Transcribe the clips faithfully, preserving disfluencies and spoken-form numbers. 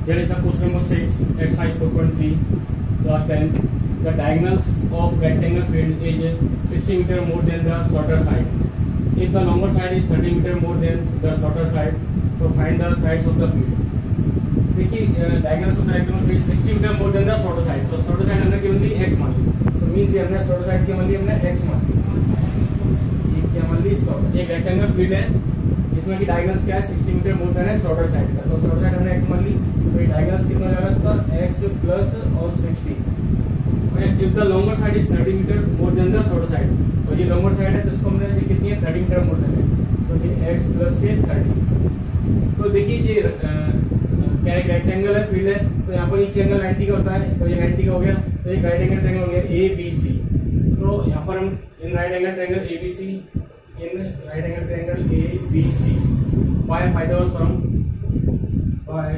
Here is the question number six, exercise four point three, class ten. The diagonals of rectangle field is sixty meter more than the shorter side. If the longer side is thirty meter more than the shorter side, so find the sides of the field. देखिए diagonals of the rectangle field sixty meter more than the shorter side. तो shorter side हमने क्या मान ली x मान ली. तो means ये हमने shorter side क्या मान ली हमने x मान ली. ये क्या मान ली shorter. एक rectangle field है इसमें की diagonals क्या है sixty meter more than है shorter side का. तो shorter side हमने x मान ली. तो ये diagonals कितना जाएगा इसका x plus और sixty. If the longer side is thirty meter more than the shorter side, तो ये longer side है तो इसको हमने ये कितनी है thirty meter more than है, तो ये x plus के thirty. तो देखिए ये क्या एक रेक्टेंगल है फील्ड है, तो यहाँ पर ईच एंगल ninety का होता है, तो ये ninety का हो गया, तो ये राइट एंगल ट्रायंगल हो गया A B C. तो यहाँ पर हम in right angle triangle A B C, in right angle triangle A B C by Pythagoras theorem, by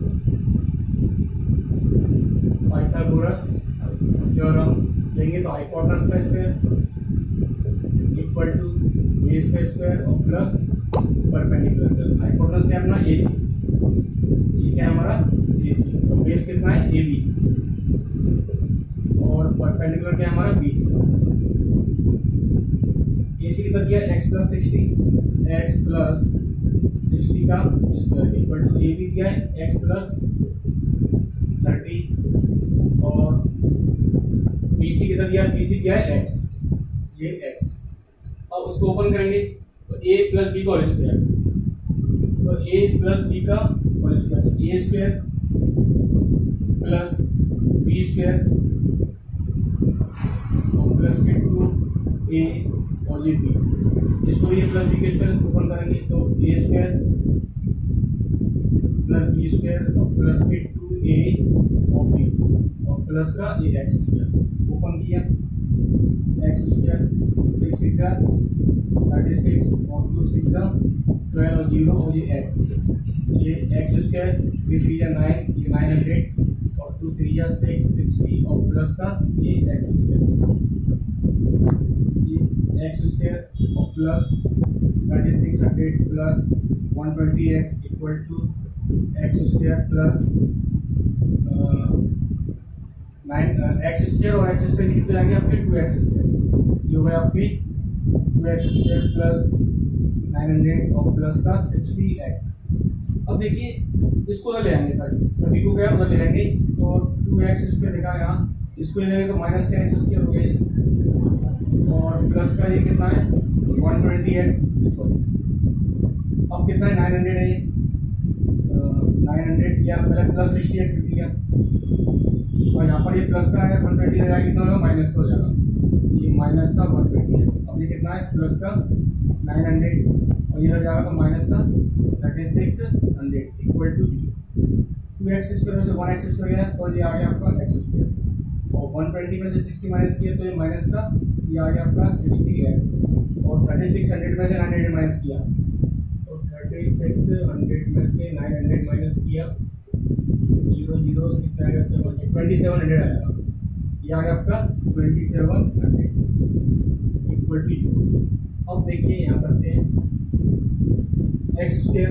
Pythagoras theorem लेंगे तो हाइपोटेनस का स्क्वायर इक्वल टू बेस का स्क्वायर और प्लस परपेंडिकुलर. हाइपोटेनस क्या है अपना A C, ये क्या है हमारा A C, तो बेस कितना है A B और परपेंडिकुलर क्या है हमारा B C. A C कितना दिया x plus sixty, x plus sixty का square equal to A B दिया है x प्लस थर्टी और B C कितना दिया, B C दिया है x, ये x. अब उसको ओपन करेंगे तो a प्लस बी का होल स्क्वायर, तो a प्लस बी का होल स्क्वायर, तो a square plus B square और प्लस के टू a और ये b. इसको ये प्लस बी के स्क्वायर ओपन करेंगे तो a square plus B square और प्लस के टू a और b और प्लस का ये x स्क्वायर ओपन किया. X square six six thirty six और टू सिक्स ट्वेल्व और जीरो और ये एक्स, ये एक्स स्क्वायर थ्री थ्री या नाइन, ये नाइन हंड्रेड और टू थ्री या सिक्स सिक्सटी और प्लस का ये एक्स स्क्वायर, ये एक्स स्क्वायर और plus thirty six hundred plus one twenty X equal to X square plus nine X square और एक्स स्क्वायर कितने जाएंगे आपके टू एक्स स्क्वायर, ये हो गया आपके two X square plus nine hundred और प्लस का सिक्सटी एक्स. अब देखिए इसको उधर ले आएंगे सर, सभी को क्या उधर ले आएंगे तो टू एक्स स्क्वायर लिखा है यहाँ, इसको लेंगे तो माइनस का एक्स स्क्वायर हो गया और प्लस का ये कितना है वन ट्वेंटी एक्स सॉरी. अब कितना है नाइन हंड्रेड है ये नाइन हंड्रेड या पहले प्लस सिक्सटी एक्स लिख दिया और यहाँ पर ये प्लस का है वन ट्वेंटी जाएगा कितना होगा माइनस का हो जाएगा, ये माइनस का वन ट्वेंटी है. अब ये कितना है प्लस का नाइन हंड्रेड और ये हो जाएगा तो माइनस का thirty six hundred equal to two X square में से वन एक्स स्क्वायर गया तो ये आ गया आपका एक्स स्क्वायर और वन ट्वेंटी में से सिक्सटी माइनस किया तो ये माइनस का ये आ गया आपका सिक्सटी एक्स और थर्टी सिक्स हंड्रेड में से नाइन हंड्रेड माइनस किया तो थर्टी सिक्स हंड्रेड में से नाइन हंड्रेड माइनस किया जीरो जीरो कितना आएगा सेवन ट्वेंटी सेवन हंड्रेड आएगा, ये आ गया आपका twenty seven hundred equal to zero. अब देखिए यहाँ करते हैं X square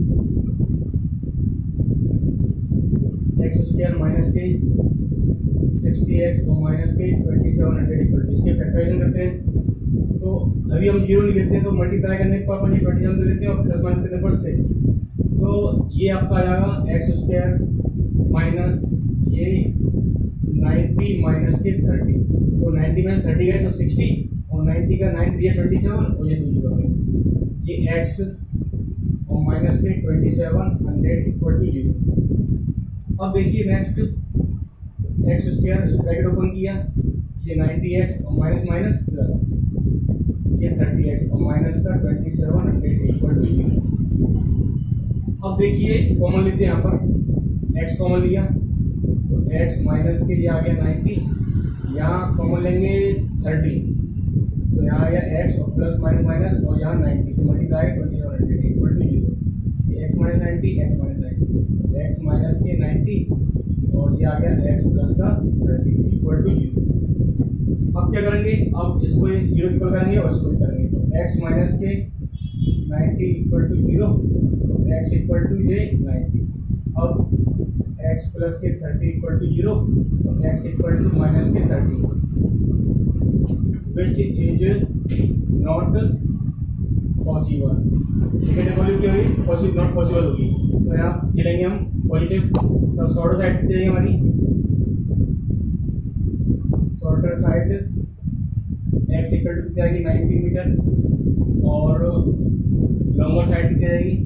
X square minus के सिक्सटी एक्स और माइनस के twenty seven hundred equal to, इसके फैक्टराइजेशन करते हैं तो अभी हम जीरो नहीं लेते हैं तो मल्टीप्लाई करने पर अपन ये ट्वेंटी सेवन लेते हैं और प्लस वन करने पर सिक्स, तो ये आपका आ जाएगा एक्स स्क्वायर माइनस ये नाइन्टी माइनस के थर्टी, तो नाइन्टी माइनस थर्टी गए तो सिक्सटी और नाइन्टी का नाइन थ्री ट्वेंटी सेवन और ये दो जीरो गए, ये एक्स और माइनस के twenty seven hundred equal to zero. अब देखिए next X square bracket open किया, ये नाइन्टी एक्स और माइनस माइनस प्लस ये थर्टी एक्स और माइनस का twenty seven hundred equal to zero. अब देखिए कॉमन लेते हैं यहाँ पर x कॉमन लिया तो x माइनस के लिए आ गया नाइन्टी, यहाँ कॉमन लेंगे थर्टी तो यहाँ आ गया x और प्लस माइनस माइनस और यहाँ नाइन्टी से multiply twenty seven hundred equal to zero, X minus ninety X minus ninety X minus के नाइन्टी और ये आ गया x प्लस का थर्टी इक्वल टू जीरो. अब क्या करेंगे, अब इसको जीरो इक्वल करेंगे और इसको करेंगे तो x माइनस के नाइन्टी इक्वल टू जीरो तो x इक्वल टू ये नाइन्टी. अब x प्लस के थर्टी इक्वल टू जीरो, तो x इक्वल टू माइनस के thirty, which is not possible. Second value क्या होगी, पॉसिबल नॉट पॉसिबल होगी। तो यहाँ ये लेंगे हम पॉजिटिव, तो शॉर्टर साइड कितनी रहेगी हमारी, shorter side x equal to कितनी आएगी नाइन्टी मीटर, और लॉन्गर साइड कितनी रहेगी,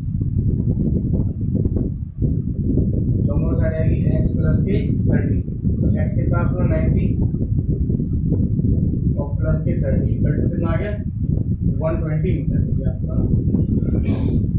लॉन्गर साइड आएगी x प्लस के थर्टी, तो x कितना आपका नाइन्टी और प्लस के थर्टी इक्वल टू कितना आ गया वन ट्वेंटी मीटर आपका।